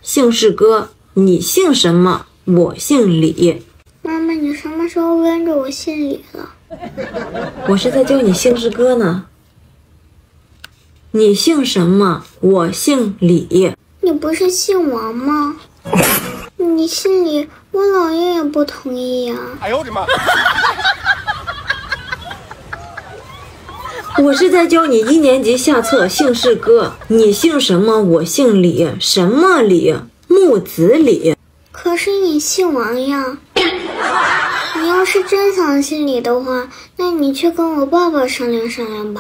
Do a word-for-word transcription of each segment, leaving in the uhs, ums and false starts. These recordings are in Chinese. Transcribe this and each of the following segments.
姓氏哥，你姓什么？我姓李。 妈妈，你什么时候跟着我姓李了？ 我是在教你姓氏哥呢。你姓什么？我姓李。 你不是姓王吗？你姓李，我姥爷也不同意呀、啊。哎呦我的妈！ 我是在教你一年级下册姓氏歌，你姓什么？我姓李，什么李？木子李。 可是你姓王呀！你要是真想姓李的话，那你去跟我爸爸商量商量吧。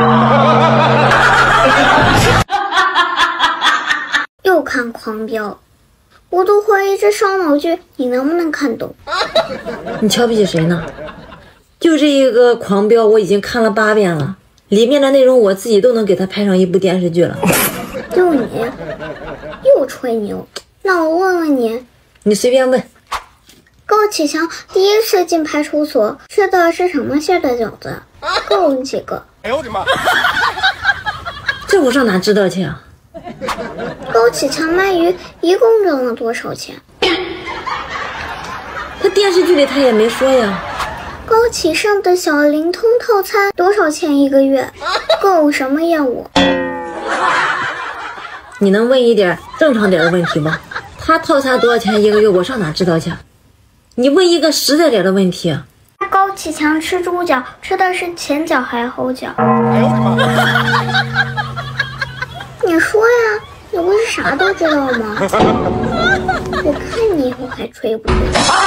又看狂飙，我都怀疑这烧脑剧你能不能看懂？ 你瞧不起谁呢？就这一个狂飙，我已经看了八遍了。里面的内容我自己都能给他拍上一部电视剧了。 就你又吹牛，那我问问你， 你随便问。 高启强第一次进派出所吃的是什么馅的饺子？够几个？哎呦我的妈！ 这我上哪知道去啊？ 高启强卖鱼一共挣了多少钱？ 他电视剧里他也没说呀。 高启盛的小灵通套餐多少钱一个月？够什么业务？ 你能问一点正常点的问题吗？他套餐多少钱一个月？我上哪知道去？你问一个实在点的问题。 高启强吃猪脚吃的是前脚还是后脚？哎呦我的妈！你说呀，你不是啥都知道吗？我看你以后还吹不吹？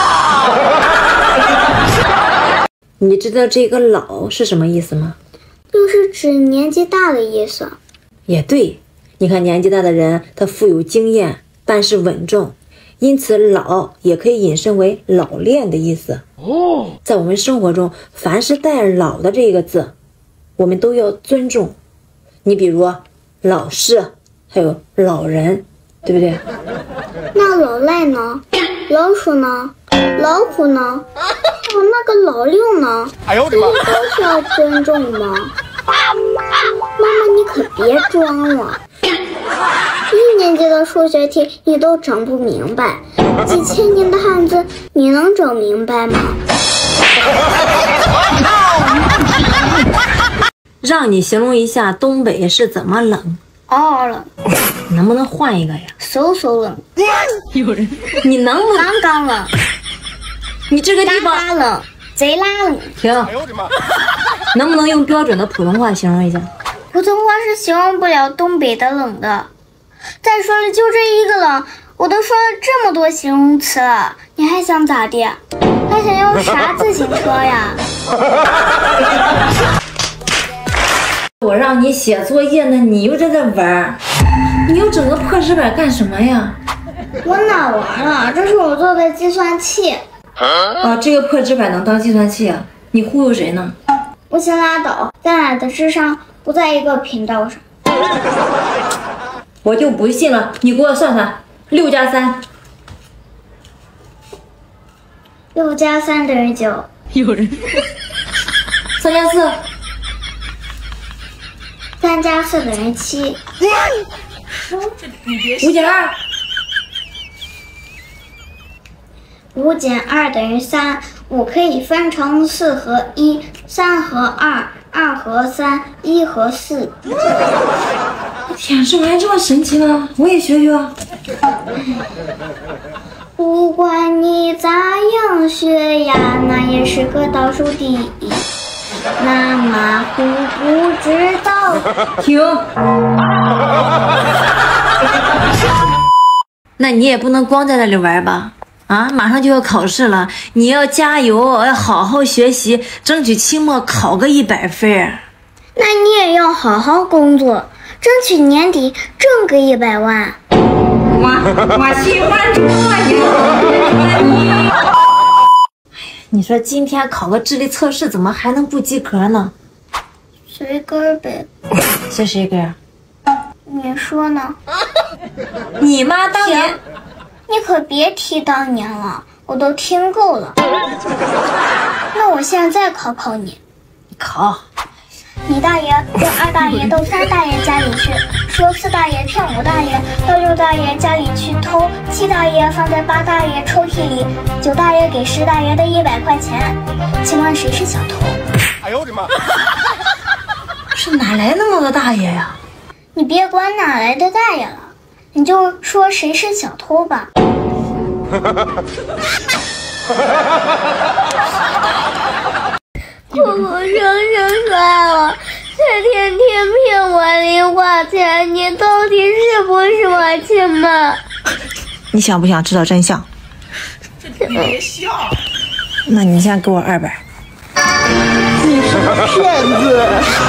你知道这个老是什么意思吗？ 就是指年纪大的意思。 也对，你看年纪大的人他富有经验，办事稳重，因此老也可以引申为老练的意思。哦，在我们生活中，凡是带老的这个字，我们都要尊重。你比如老师，还有老人，对不对？ 那老赖呢？老鼠呢？老虎呢？哦，那个老六呢？哎呦我的妈！这都是要尊重吗？妈妈，你可别装了。一年级的数学题你都整不明白，几千年的汉字你能整明白吗？ 让你形容一下东北是怎么冷？ 嗷嗷冷。 能不能换一个呀？ 嗖嗖冷。 有人，你能不能？ 刚刚冷。 你这个地方拉冷，贼拉冷。 停！能不能用标准的普通话形容一下？ 普通话是形容不了东北的冷的。再说了，就这一个冷，我都说了这么多形容词了，你还想咋地？还想要啥自行车呀？ 我让你写作业呢，你又在这玩，你又整个破纸板干什么呀？ 我哪玩了？这是我做的计算器。 啊，这个破纸板能当计算器啊？你忽悠谁呢？ 不行拉倒，咱俩的智商不在一个频道上。 我就不信了，你给我算算，六加三。 六加三等于九。 有人。三加四。 三加四等于七。 五减二。 五减二等于三，五可以分成四和一，三和二，二和三，一和四。 天，这玩意这么神奇吗？我也学学。 不管你咋样学呀，那也是个倒数第一。那马虎不知道。 停。那你也不能光在那里玩吧？啊，马上就要考试了，你要加油，要好好学习，争取期末考个一百分。 那你也要好好工作，争取年底挣个一百万。 我我喜欢这样。哎呀，你说今天考个智力测试，怎么还能不及格呢？ 随根呗。 随谁根？ 你说呢？ 你妈当年。 你可别提当年了，我都听够了。那我现在考考你。 考。 你大爷跟二大爷到三大爷家里去，说四大爷骗五大爷，到六大爷家里去偷七大爷放在八大爷抽屉里，九大爷给十大爷的一百块钱，请问谁是小偷？ 哎呦我的妈！ 是哪来那么多大爷呀？ 你别管哪来的大爷了，你就说谁是小偷吧。婆婆生生摔了，他天天骗我零花钱，你到底是不是我亲妈？ 你想不想知道真相？ 你别笑。 那你先给我二百。 你是个骗子！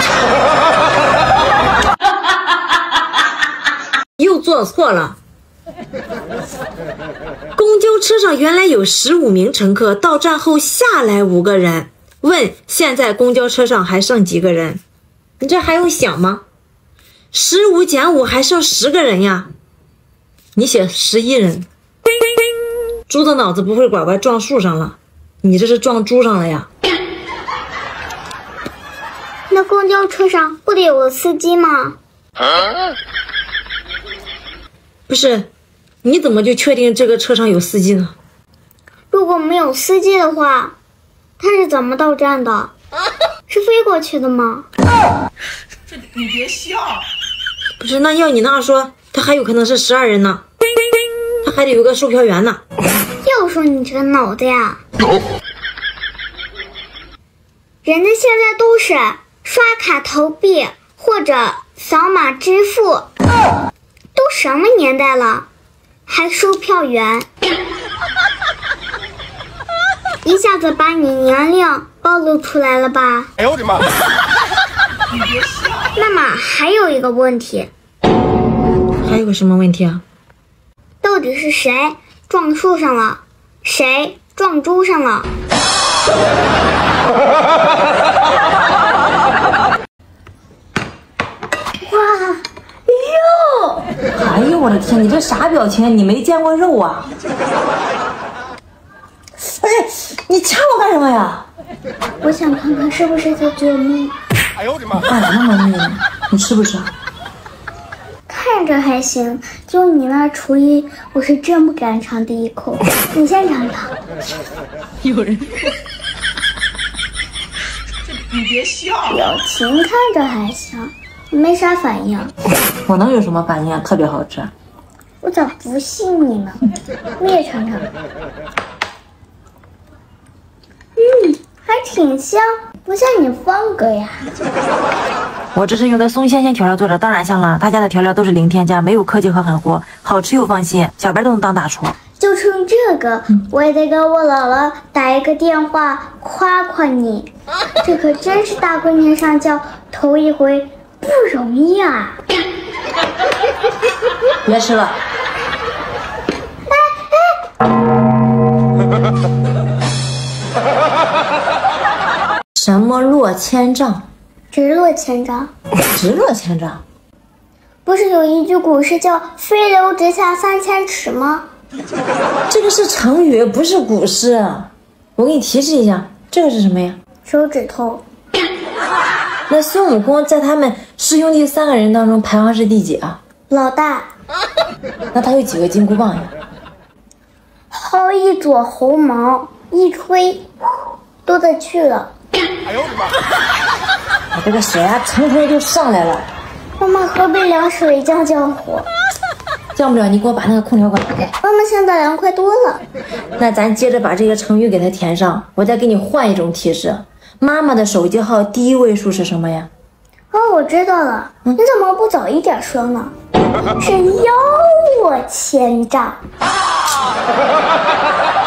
又做错了。公交车上原来有十五名乘客，到站后下来五个人。问现在公交车上还剩几个人？你这还用想吗？十五减五还剩十个人呀。你写十一人。猪的脑子不会拐弯，撞树上了。你这是撞猪上了呀。 那公交车上不得有个司机吗？ 不是，你怎么就确定这个车上有司机呢？ 如果没有司机的话，他是怎么到站的？是飞过去的吗？ 这你别笑。 不是，那要你那样说，他还有可能是十二人呢，他还得有个售票员呢。 要说你这个脑袋呀，人家现在都是刷卡投币或者扫码支付，都什么年代了，还售票员？一下子把你年龄暴露出来了吧？ 哎呦我的妈！你别笑。 那么还有一个问题， 还有个什么问题啊？ 到底是谁撞树上了，谁撞猪上了？哇，肉！ 哎呦我的天，你这啥表情？你没见过肉啊？哎，你掐我干什么呀？ 我想看看是不是在做梦。 哎呦我的妈！ 干啥那么腻呢？你吃不吃？ 看着还行，就你那厨艺，我是真不敢尝第一口。你先尝尝。 有人。 你别笑。 表情看着还行，没啥反应。 我能有什么反应？特别好吃。 我咋不信你呢？你也尝尝。嗯，还挺香，不像你风格呀。 我这是用的松鲜鲜调料做的，当然香了。他家的调料都是零添加，没有科技和狠活，好吃又放心，小白都能当大厨。 就冲这个，嗯、我也得给我姥姥打一个电话夸夸你。这可真是大闺女上轿头一回，不容易啊！ 别吃了。哎哎、什么落千丈？ 直落千丈。 直落千丈。 不是有一句古诗叫“飞流直下三千尺”吗？ 这个是成语，不是古诗。我给你提示一下，这个是什么呀？ 手指头。 那孙悟空在他们师兄弟三个人当中排行是第几啊？ 老大。 那他有几个金箍棒呀？ 薅一撮猴毛，一吹，都得去了。 哎呦我的妈！ 我这个血压腾腾就上来了。 妈妈喝杯凉水降降火。 降不了，你给我把那个空调关开。 妈妈现在凉快多了。 那咱接着把这个成语给它填上，我再给你换一种提示。妈妈的手机号第一位数是什么呀？ 哦，我知道了。嗯、你怎么不早一点说呢？是腰我千丈。